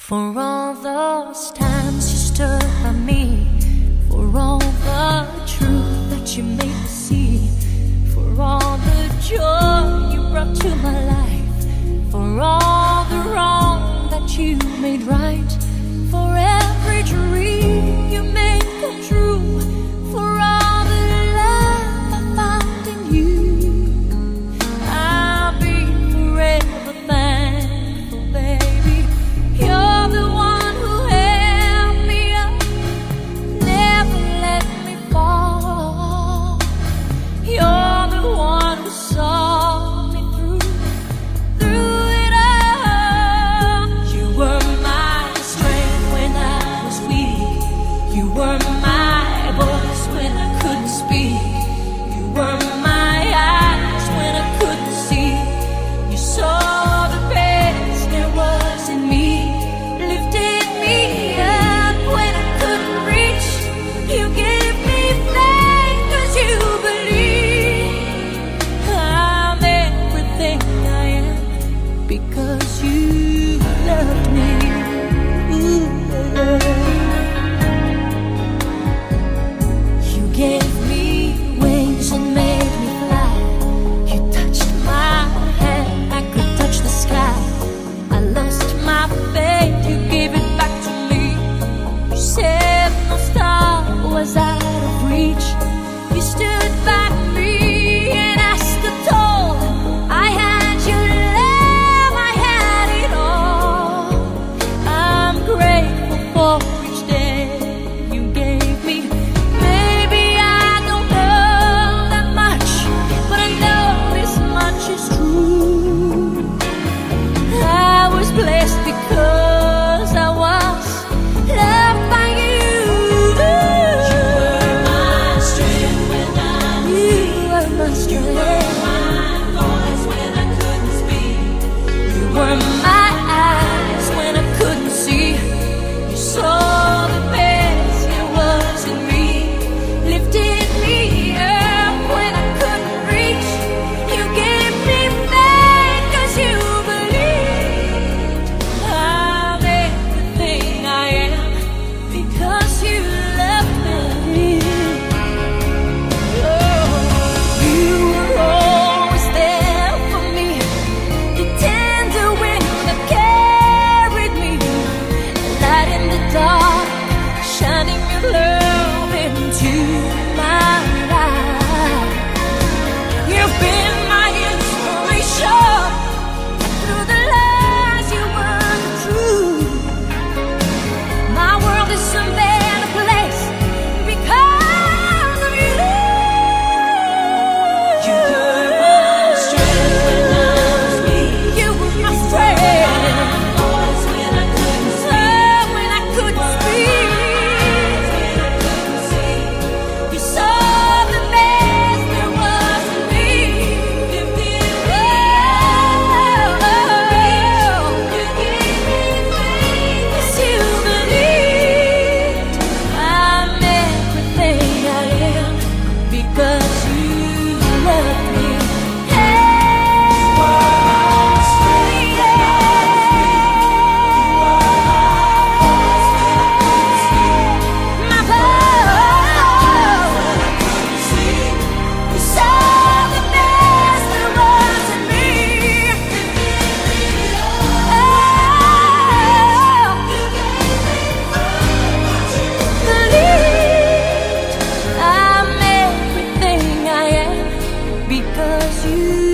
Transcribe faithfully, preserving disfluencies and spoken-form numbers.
For all those times you stood by me, for all the truth that you made me see, for all the joy you brought to my life, for all the wrong that you made right, for every dream you made come true, for all the love I found in you, I'll be forever thankful, baby. You're the one who held me up, never let me fall. You're the one who saw me through, through it all. You were my strength when I was weak. You were my voice when I couldn't speak. You were my eyes when I couldn't see. You saw the best there was in me, lifted me up when I couldn't reach. You gave me faith 'cause you believe I'm everything I am because you loved me. Ooh, you gave me wings and made me fly. You touched my hand, I could touch the sky. I lost my faith, you gave it back to me. You said no star was out of reach. You stood by me and I stood tall. I had your love, I had it all. I'm grateful for each day you gave me. Maybe I don't know that much, but I know this much is true. I was blessed because I was loved by you. You were my strength when I was weak. You were my strength. You were my voice when I couldn't speak. You were my eyes when I couldn't see. You saw the best there was in me, lifted me up when I couldn't reach. You gave me faith 'cause you believed I'm everything I am because you loved me. Oh, you were always there for me, the tender wind that carried me, light in the dark, shining your love into my life. You've been my inspiration through the lies you weren't true. My world is a better place because of you. You were my strength when I was weak. You were my strength. Voice when I couldn't speak. When I couldn't speak. When I couldn't see. You saw the best there was in me. Lifted me up. You gave me faith 'cause you believed I'm everything I am because you loved me. My voice. You saw the best there was in me. Believed I'm everything I am because you